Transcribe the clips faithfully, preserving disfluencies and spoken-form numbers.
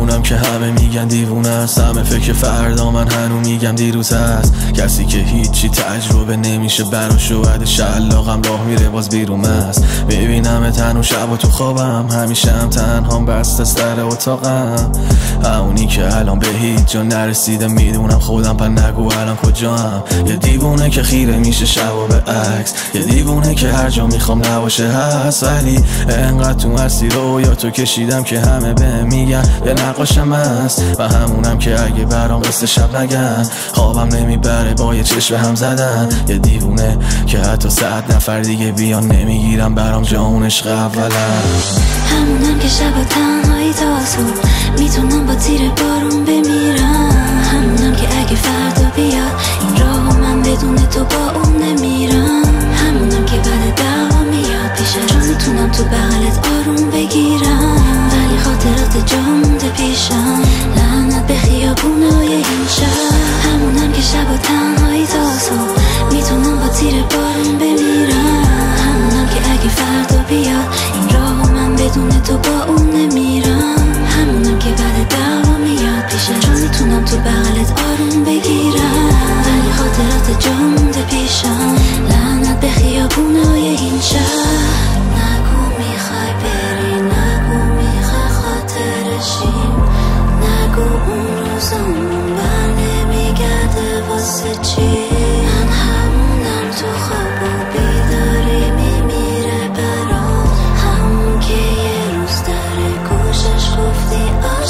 همونم که همه میگن دیوونه است، همه فکر فردا، من هنو میگم دیروز هست. کسی که هیچی تجربه نمیشه براش و بعد شلاقم راه میره باز بیرون است. میبینم تنها شب و تو خوابم، همیشه هم تنهام بسته سر اتاقم. همونی که الان به هیچ جا نرسیده، میدونم خودم پر نگو الان کجام. یه دیوونه که خیره میشه شب و به عکس، یه دیوونه که هر جا میخوام نباشه هست. ولی انقدر تو مرسی رو یا تو کشیدم که همه به میگن یه نقاشم هست. و همونم که اگه برام قصه شب نگن، خوابم نمیبره با یه چشم هم زدن. یه دیوونه که حتی صد نفر دیگه بیان نمیگیرم برام جا اون عشق اولم. همونم که شب و تنهایی تا صبح میتونم با تیر بارون بمیرم. همونم که اگه فردا بیاد این راهو من بدون تو با اون نمیرم. همونم که بعد دعوا میاد پیشم، چون میتونم تو بغلت آروم بگیرم. ولی خاطرات جا مونده پیشم، لعنت به خیابونای این شهر. همونم که شب و تنهایی تا صبح میتونم با تیر بارون بمیرم. همونم که اگه فردا بیاد این راهو من بدون تو با اون نمیرم. همونم که بعد دعوا میاد پیشم، چون میتونم تو بغلت آروم بگیرم. ولی خاطرات جا مونده پیشم، لعنت به خیابونای این شهر. نگو میخوای بری، نگو میخوای خاطرشیم، نگو اون روزمون بر نمیگرده واسه چی. من همونم تو خواب و بیداری میمیره برام، همون که یه روز در گوشش گفتی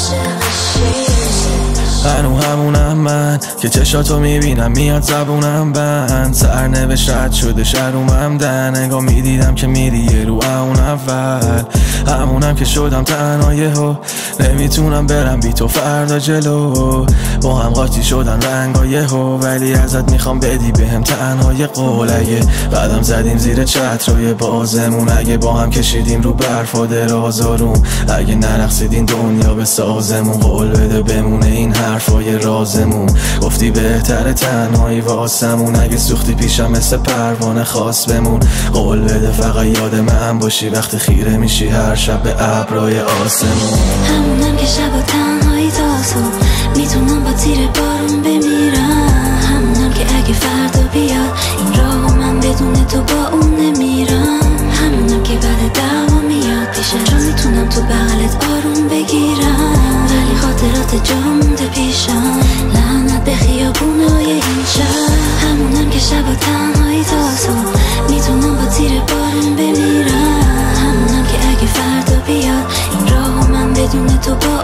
عاشقشی. هنو همونم من که چشاتو میبینم میاد زبونم بند. سرنوشت رد شده شرومم دن، انگاه میدیدم که میری یه رو اون اول. همونم که شدم تنها یهو نمیتونم برم بی تو فردا جلو. با هم قاطی شدن رنگا یهو، ولی ازت میخوام بدی بهم تنها یه قول. اگه قدم زدیم زیر چترای بازمون، اگه با هم کشیدیم رو برف و دراز آروم، اگه نرقصیدین دنیا به سازمون، قول بده بمونه این حرفای رازمون. گفتی بهتره تنهایی واسمون، اگه سوختی پیشم مثل پروانه خاص بمون. قول بده فقط یاد من باشی وقتی خیره میشی هر شب به ابرای آسمون. همونم که شب و تنهایی تا صبح میتونم با تیر بارون بمیرم. همونم که اگه فردا بیاد این راهو من بدون تو با اون نمیرم. همونم که بعد دعوا میاد پیشم، چون میتونم تو بغلت آروم بگیرم. ولی خاطرات جا مونده پیشم، لعنت به خیابونای این شهر. همونم که شب و تنهایی تا صبح میتونم با تیر بارون بمیرم. همونم که اگه فردا بیاد این راهو من بدون تو با